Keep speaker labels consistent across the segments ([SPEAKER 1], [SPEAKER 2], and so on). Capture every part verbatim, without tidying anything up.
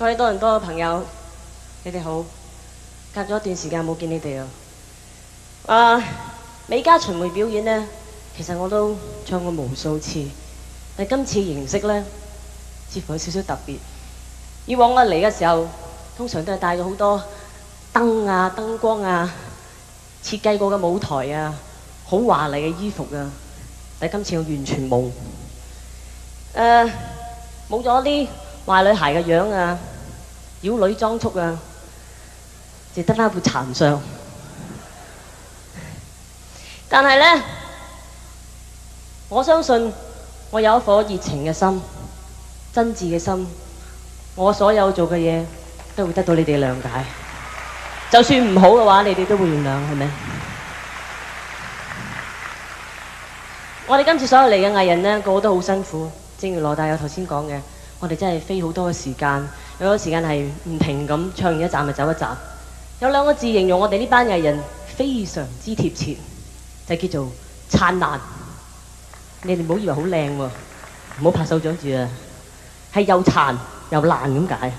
[SPEAKER 1] 各位多倫多嘅朋友，你哋好！隔咗一段時間冇見你哋啊！啊，美加巡迴表演呢，其實我都唱過無數次，但今次形式呢，似乎有少少特別。以往我嚟嘅時候，通常都係帶咗好多燈啊、燈光啊，設計過嘅舞台啊，好華麗嘅衣服啊，但今次我完全冇。誒，冇咗啲壞女孩嘅樣啊，妖女裝束啊，就得翻副殘相。但係呢，我相信我有一顆熱情嘅心、真摯嘅心，我所有做嘅嘢都會得到你哋諒解。就算唔好嘅話，你哋都會原諒，係咪？我哋今次所有嚟嘅藝人呢，個個都好辛苦。正如羅大佑頭先講嘅，我哋真係飛好多嘅時間，有好多時間係唔停咁唱完一站就走一站。有兩個字形容我哋呢班藝人非常之貼切，就叫做燦爛。你哋唔好以為好靚喎，唔好拍手掌住啊，係又殘又爛咁解。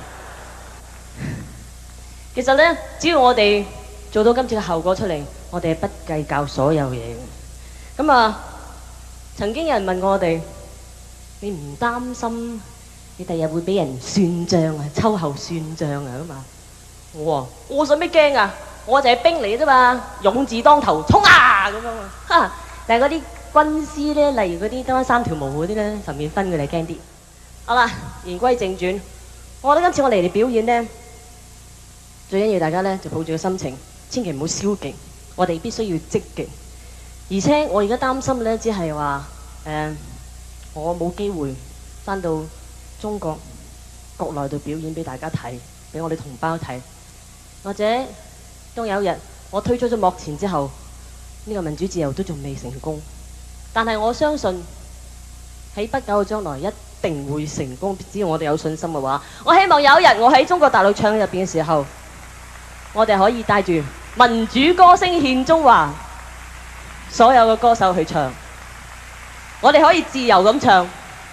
[SPEAKER 1] 其實呢，只要我哋做到今次嘅效果出嚟，我哋係不計較所有嘢嘅。咁啊，曾經有人問過我哋，你唔擔心你第日會俾人算賬啊，秋後算賬啊咁啊？我話我使咩驚啊？我就係兵嚟嘅啫嘛，勇字當頭，衝啊咁樣啊！但係嗰啲軍師咧，例如嗰啲得翻三條毛嗰啲咧，十面分佢哋驚啲。好啦，言歸正傳，我覺得今次我嚟嚟表演呢，最緊要大家呢就抱住個心情，千祈唔好消極，我哋必須要積極。而且我而家擔心呢，只係話誒，我冇機會翻到中國國內度表演俾大家睇，俾我哋同胞睇。或者當有一日我推出咗幕前之後，呢個民主自由都仲未成功，但係我相信喺不久嘅將來一定會成功。只要我哋有信心嘅話，我希望有一日我喺中國大陸唱入邊嘅時候，我哋可以帶住民主歌聲獻中華，所有嘅歌手去唱，我哋可以自由咁唱，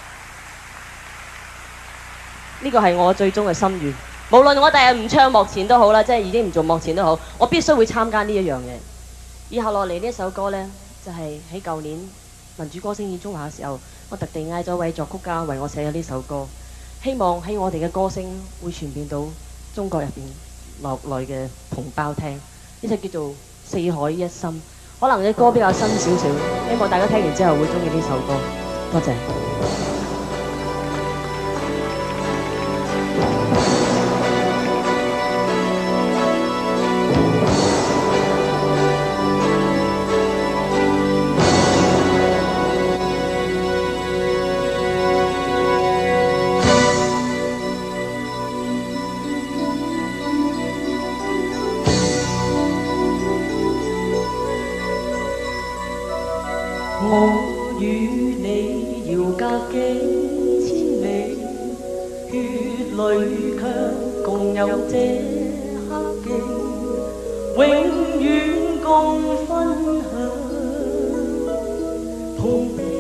[SPEAKER 1] 呢個係我最終嘅心願。無論我第日唔唱幕前都好啦，即係已經唔做幕前都好，我必須會參加呢一樣嘢。以後落嚟呢一首歌呢，就係喺舊年民主歌聲獻中華嘅時候，我特地嗌咗位作曲家為我寫咗呢首歌，希望喺我哋嘅歌聲會傳遍到中國入邊落來嘅同胞聽。呢首叫做《四海一心》，可能嘅歌比較新少少，希望大家聽完之後會中意呢首歌。多謝。
[SPEAKER 2] 我與你遙隔幾千里，血淚卻共有這刻記，永遠共分享痛悲。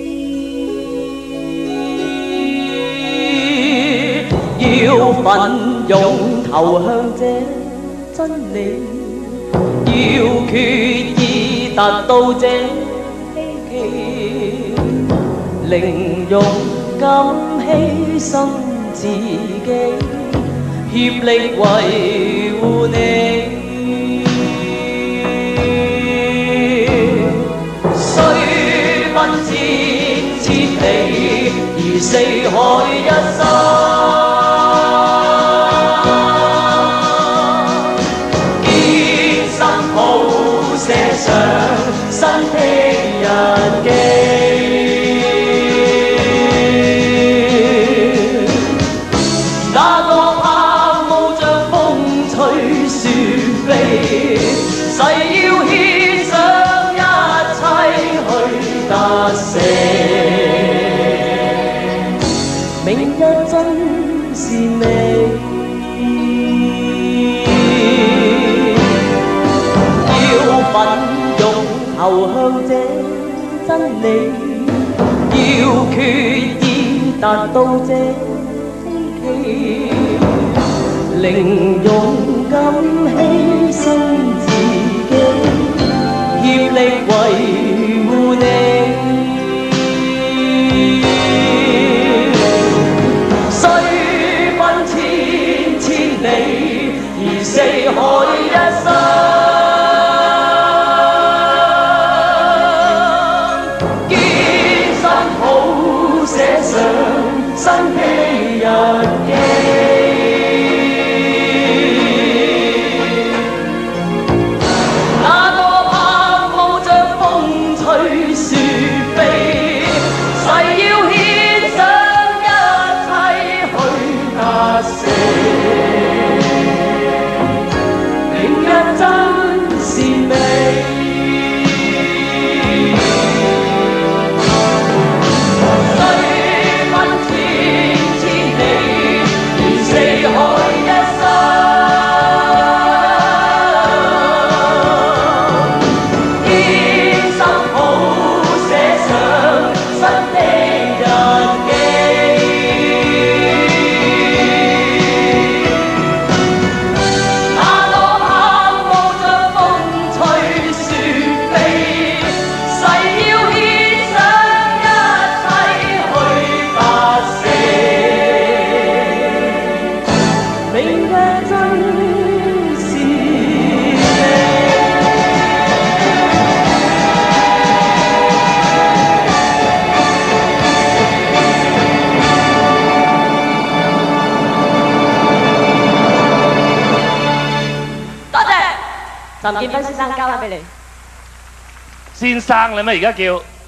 [SPEAKER 2] 要奮勇投向這真理，要決意達到這寧勇敢犧牲自己，協力維護你。雖奔戰千里，如四海一心，堅心譜寫上新的日記。誓要獻上一切去達成，明日真是你。要奮勇投向這真理，要決意達到這希冀。 寧勇敢犧牲自己，協力維護你。雖分千千里，而四海一生，堅心好寫上新的日記。
[SPEAKER 1] 岑建斌先生交翻俾你。
[SPEAKER 3] 先生啦咩？而家叫。